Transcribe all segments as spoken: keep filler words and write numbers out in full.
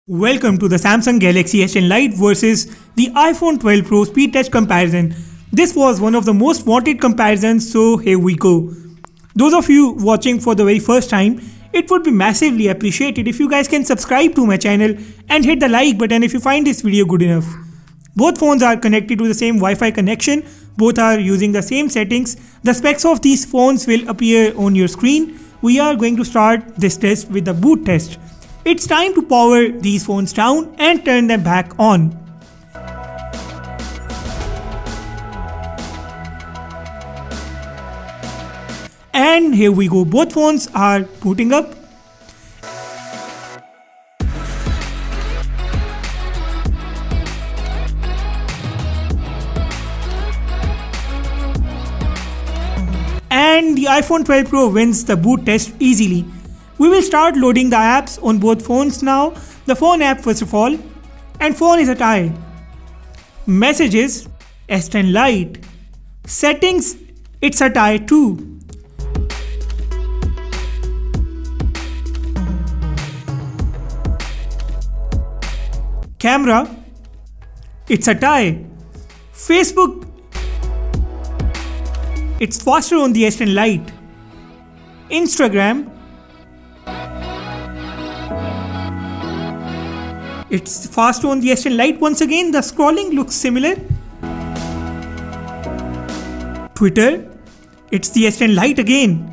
Welcome to the Samsung Galaxy S ten Lite versus the iPhone twelve Pro speed test comparison. This was one of the most wanted comparisons, so here we go. Those of you watching for the very first time, it would be massively appreciated if you guys can subscribe to my channel and hit the like button if you find this video good enough. Both phones are connected to the same Wi-Fi connection, both are using the same settings. The specs of these phones will appear on your screen. We are going to start this test with the boot test. It's time to power these phones down and turn them back on. And here we go, both phones are booting up. And the iPhone twelve Pro wins the boot test easily. We will start loading the apps on both phones now. The phone app first of all, and phone is a tie. Messages, S ten Lite. Settings, it's a tie too. Camera, it's a tie. Facebook, it's faster on the S ten Lite. Instagram, it's faster on the S ten Lite. Once again, the scrolling looks similar. Twitter, it's the S ten Lite again.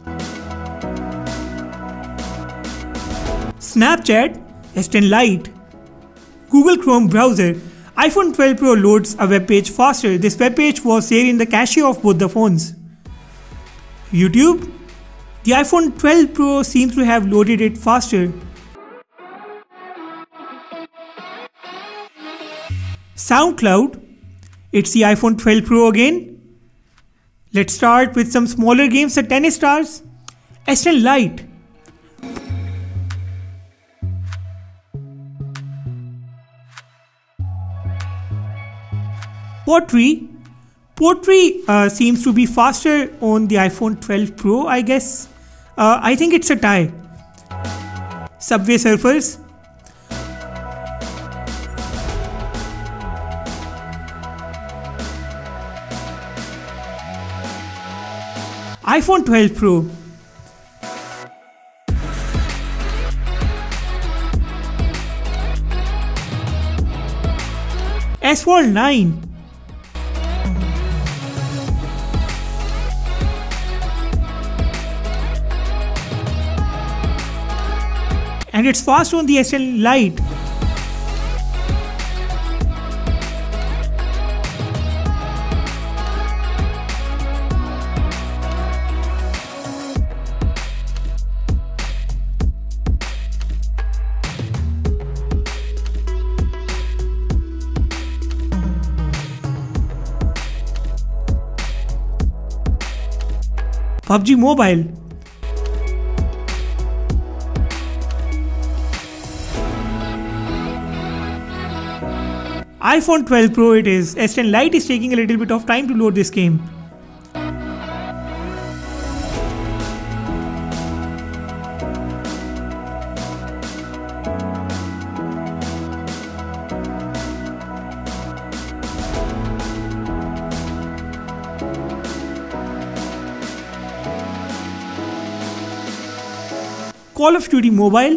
Snapchat, S ten Lite. Google Chrome browser, iPhone twelve Pro loads a web page faster. This web page was there in the cache of both the phones. YouTube, the iPhone twelve Pro seems to have loaded it faster. SoundCloud, it's the iPhone twelve Pro again. Let's start with some smaller games, the Tennis Stars, S ten Lite. Pottery, Pottery uh, seems to be faster on the iPhone twelve Pro, I guess. Uh, I think it's a tie. Subway Surfers. iPhone twelve Pro. Asphalt nine. And it's fast on the S ten Lite. P U B G Mobile. iPhone twelve Pro it is. S ten Lite is taking a little bit of time to load this game. Call of Duty Mobile.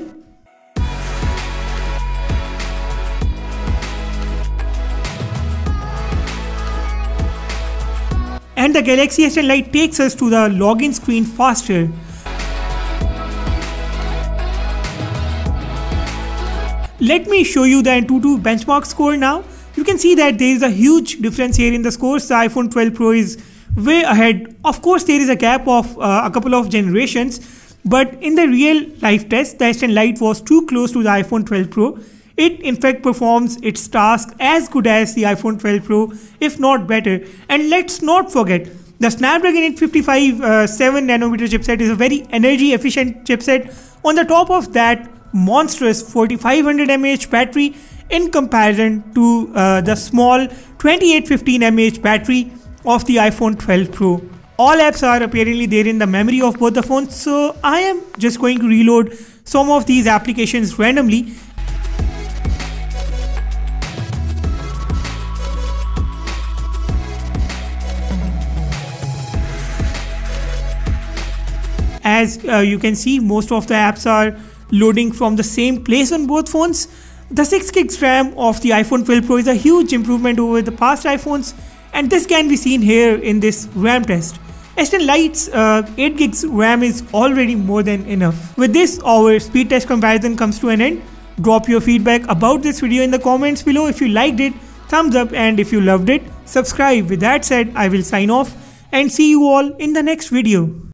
And the Galaxy S ten Lite takes us to the login screen faster. Let me show you the Antutu benchmark score now. You can see that there is a huge difference here in the scores. The iPhone twelve Pro is way ahead. Of course, there is a gap of uh, a couple of generations. But in the real life test, the S ten Lite was too close to the iPhone twelve Pro. It in fact performs its task as good as the iPhone twelve Pro, if not better. And let's not forget, the Snapdragon eight fifty-five uh, seven nanometer chipset is a very energy efficient chipset. On the top of that, monstrous forty-five hundred milliamp hour battery in comparison to uh, the small twenty-eight fifteen milliamp hour battery of the iPhone twelve Pro. All apps are apparently there in the memory of both the phones, so I am just going to reload some of these applications randomly. as uh, you can see most of the apps are loading from the same place on both phones. The six gigs RAM of the iPhone twelve Pro is a huge improvement over the past iPhones, and this can be seen here in this RAM test. S ten Lite's uh, eight gigs RAM is already more than enough. With this, our speed test comparison comes to an end. Drop your feedback about this video in the comments below. If you liked it, thumbs up, and if you loved it, subscribe. With that said, I will sign off and see you all in the next video.